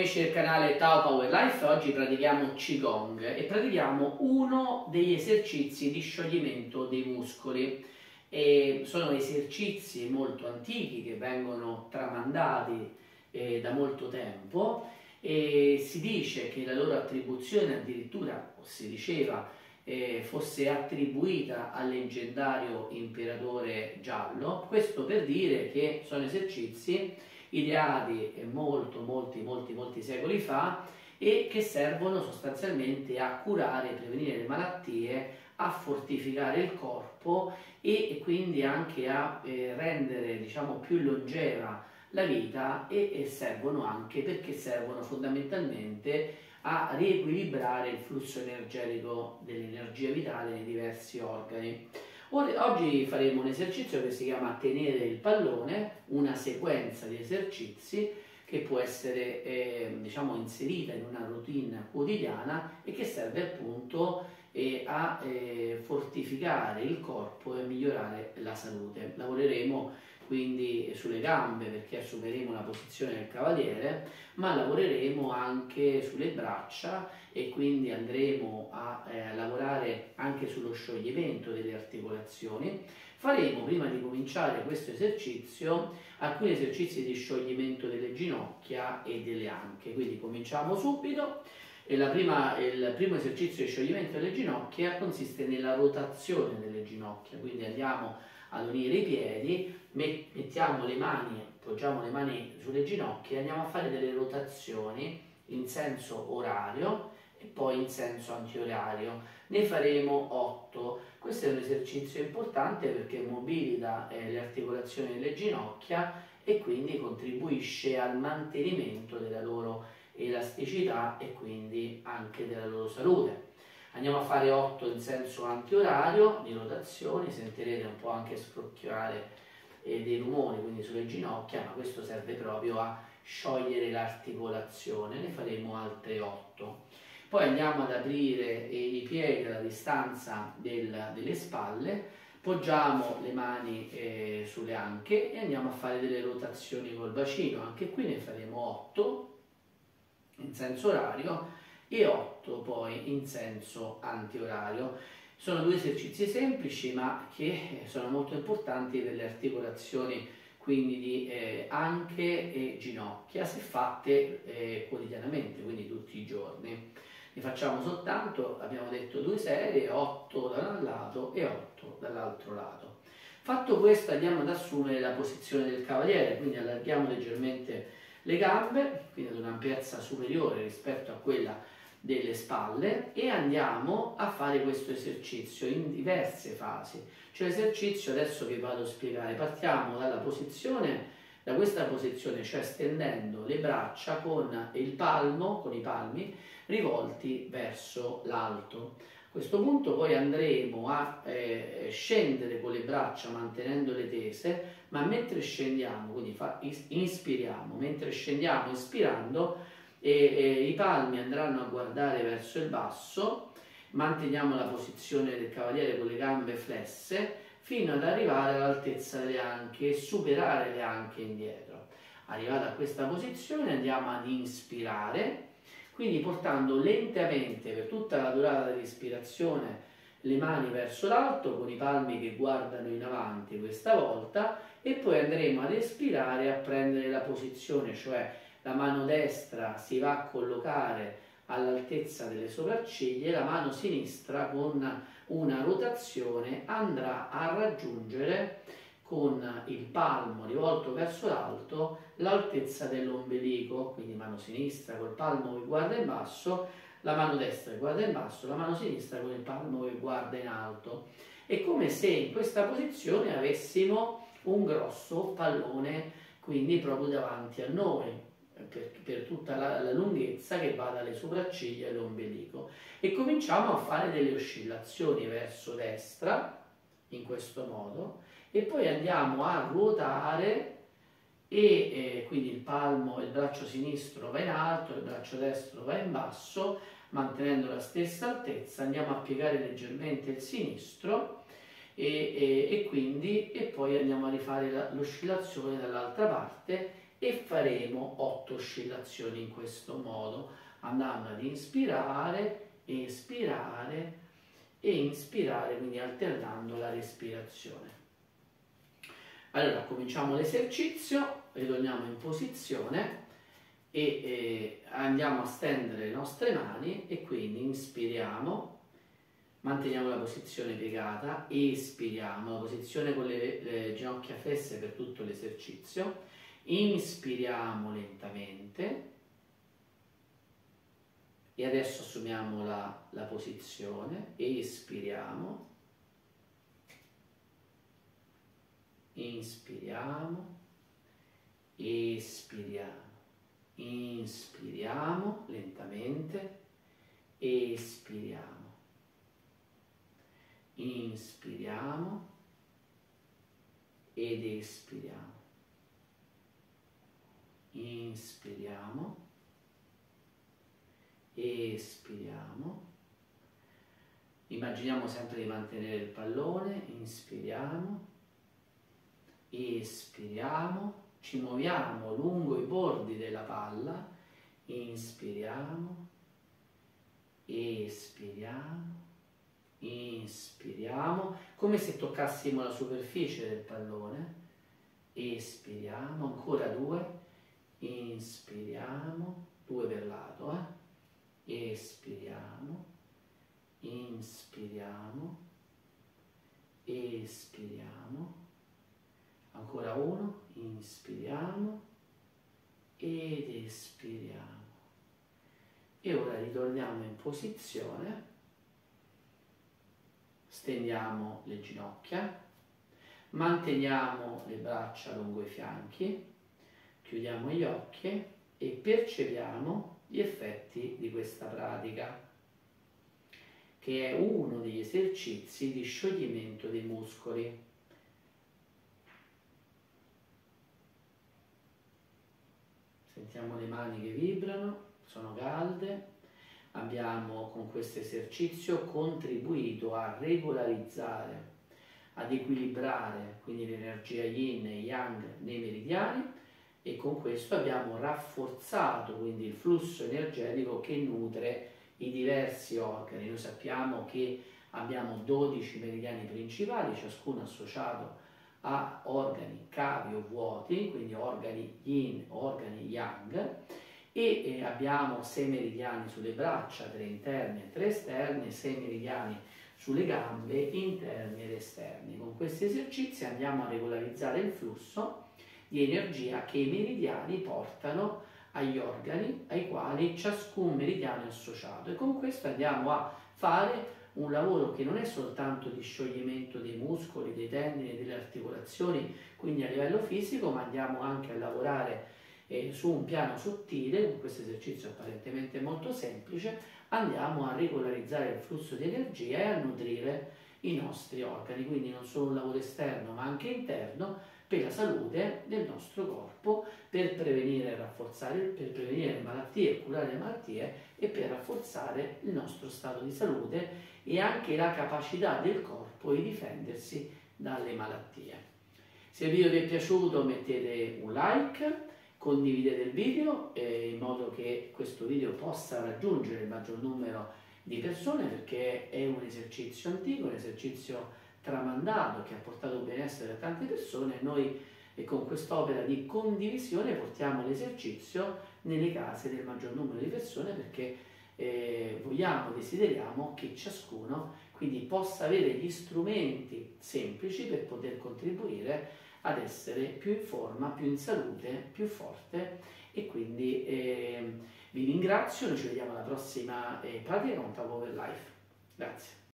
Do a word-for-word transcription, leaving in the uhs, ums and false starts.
amici del canale Tao Power Life, oggi pratichiamo Qigong e pratichiamo uno degli esercizi di scioglimento dei muscoli. E sono esercizi molto antichi che vengono tramandati eh, da molto tempo e si dice che la loro attribuzione addirittura, o si diceva, eh, fosse attribuita al leggendario imperatore giallo. Questo per dire che sono esercizi ideati molto, molti, molti, molti secoli fa e che servono sostanzialmente a curare e prevenire le malattie, a fortificare il corpo e, e quindi anche a eh, rendere, diciamo, più longeva la vita e, e servono anche perché servono fondamentalmente a riequilibrare il flusso energetico dell'energia vitale nei diversi organi. Oggi faremo un esercizio che si chiama tenere il pallone, una sequenza di esercizi che può essere eh, diciamo inserita in una routine quotidiana e che serve appunto eh, a eh, fortificare il corpo e migliorare la salute. Lavoreremo quindi sulle gambe perché assumeremo la posizione del cavaliere, ma lavoreremo anche sulle braccia e quindi andremo a eh, lavorare anche sullo scioglimento delle articolazioni. Faremo, prima di cominciare questo esercizio, alcuni esercizi di scioglimento delle ginocchia e delle anche, quindi cominciamo subito. E la prima, il primo esercizio di scioglimento delle ginocchia consiste nella rotazione delle ginocchia, quindi andiamo ad unire i piedi, mettiamo le mani, poggiamo le mani sulle ginocchia e andiamo a fare delle rotazioni in senso orario e poi in senso antiorario. Ne faremo otto. Questo è un esercizio importante perché mobilita eh, le articolazioni delle ginocchia e quindi contribuisce al mantenimento della loro elasticità e quindi anche della loro salute. Andiamo a fare otto in senso antiorario di rotazioni, sentirete un po' anche scrocchiare eh, dei rumori quindi sulle ginocchia, ma questo serve proprio a sciogliere l'articolazione. Ne faremo altre otto. Poi andiamo ad aprire eh, i piedi alla distanza del, delle spalle, poggiamo le mani eh, sulle anche e andiamo a fare delle rotazioni col bacino. Anche qui ne faremo otto in senso orario e otto poi in senso antiorario. Sono due esercizi semplici ma che sono molto importanti per le articolazioni quindi di eh, anche e ginocchia se fatte eh, quotidianamente, quindi tutti i giorni. Ne facciamo soltanto, abbiamo detto, due serie, otto da un lato e otto dall'altro lato. Fatto questo andiamo ad assumere la posizione del cavaliere, quindi allarghiamo leggermente le gambe, quindi ad un'ampiezza superiore rispetto a quella delle spalle e andiamo a fare questo esercizio in diverse fasi. Cioè l'esercizio adesso vi vado a spiegare. Partiamo dalla posizione, da questa posizione, cioè stendendo le braccia con il palmo, con i palmi rivolti verso l'alto. A questo punto poi andremo a eh, scendere con le braccia mantenendole tese, ma mentre scendiamo, quindi fa, inspiriamo, mentre scendiamo ispirando, e, e i palmi andranno a guardare verso il basso, manteniamo la posizione del cavaliere con le gambe flesse fino ad arrivare all'altezza delle anche e superare le anche indietro. Arrivata a questa posizione andiamo ad inspirare, quindi portando lentamente per tutta la durata dell'ispirazione le mani verso l'alto con i palmi che guardano in avanti questa volta e poi andremo ad espirare e a prendere la posizione, cioè la mano destra si va a collocare all'altezza delle sopracciglia e la mano sinistra con una rotazione andrà a raggiungere con il palmo rivolto verso l'alto l'altezza dell'ombelico, quindi mano sinistra col palmo che guarda in basso, la mano destra che guarda in basso, la mano sinistra con il palmo che guarda in alto. È come se in questa posizione avessimo un grosso pallone quindi proprio davanti a noi, Per, per tutta la, la lunghezza che va dalle sopracciglia all'ombelico, e cominciamo a fare delle oscillazioni verso destra in questo modo e poi andiamo a ruotare e eh, quindi il palmo, il braccio sinistro va in alto, il braccio destro va in basso mantenendo la stessa altezza, andiamo a piegare leggermente il sinistro e, e, e quindi e poi andiamo a rifare l'oscillazione dall'altra parte e faremo otto oscillazioni in questo modo, andando ad inspirare, espirare e inspirare, quindi alternando la respirazione. Allora cominciamo l'esercizio, ritorniamo in posizione e eh, andiamo a stendere le nostre mani e quindi inspiriamo, manteniamo la posizione piegata, espiriamo, la posizione con le, le ginocchia flesse per tutto l'esercizio, inspiriamo lentamente e adesso assumiamo la, la posizione, espiriamo, inspiriamo, espiriamo, inspiriamo lentamente, espiriamo, inspiriamo ed espiriamo, inspiriamo, espiriamo, immaginiamo sempre di mantenere il pallone, inspiriamo, espiriamo, ci muoviamo lungo i bordi della palla, inspiriamo, espiriamo, inspiriamo, come se toccassimo la superficie del pallone, espiriamo, ancora due, inspiriamo, due per lato, eh? Espiriamo, inspiriamo, espiriamo, ancora uno, inspiriamo ed espiriamo. E ora ritorniamo in posizione, stendiamo le ginocchia, manteniamo le braccia lungo i fianchi, chiudiamo gli occhi e percepiamo gli effetti di questa pratica, che è uno degli esercizi di scioglimento dei muscoli. Sentiamo le mani che vibrano, sono calde. Abbiamo con questo esercizio contribuito a regolarizzare, ad equilibrare quindi l'energia yin e yang nei meridiani e con questo abbiamo rafforzato quindi il flusso energetico che nutre i diversi organi. Noi sappiamo che abbiamo dodici meridiani principali, ciascuno associato a organi cavi o vuoti, quindi organi yin, organi yang, e eh, abbiamo sei meridiani sulle braccia, tre interni e tre esterni, sei meridiani sulle gambe, interni ed esterni. Con questi esercizi andiamo a regolarizzare il flusso di energia che i meridiani portano agli organi ai quali ciascun meridiano è associato, e con questo andiamo a fare un lavoro che non è soltanto di scioglimento dei muscoli, dei tendini, delle articolazioni, quindi a livello fisico, ma andiamo anche a lavorare eh, su un piano sottile. Con questo esercizio apparentemente molto semplice andiamo a regolarizzare il flusso di energia e a nutrire i nostri organi, quindi non solo un lavoro esterno ma anche interno per la salute del nostro corpo, per prevenire e rafforzare, per prevenire le malattie, curare le malattie e per rafforzare il nostro stato di salute e anche la capacità del corpo di difendersi dalle malattie. Se il video vi è piaciuto mettete un like, condividete il video eh, in modo che questo video possa raggiungere il maggior numero di persone, perché è un esercizio antico, un esercizio tramandato che ha portato benessere a tante persone, e noi e con quest'opera di condivisione portiamo l'esercizio nelle case del maggior numero di persone, perché eh, vogliamo, desideriamo che ciascuno quindi possa avere gli strumenti semplici per poter contribuire ad essere più in forma, più in salute, più forte. E quindi eh, vi ringrazio, noi ci vediamo alla prossima eh, pratica con Tavo Over Life. Grazie.